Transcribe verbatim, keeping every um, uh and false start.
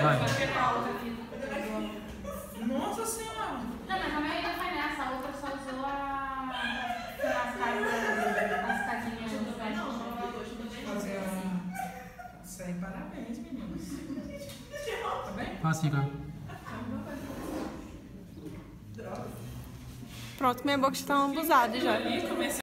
Vai. Nossa senhora. Não, mas a maioria foi nessa, a outra só usou a... as casas, as casinhas do pé. Não, não, Fazer a... Isso aí, parabéns, meninos. Tá bem? Faz assim, cara. Pronto, minha boca está abusada já.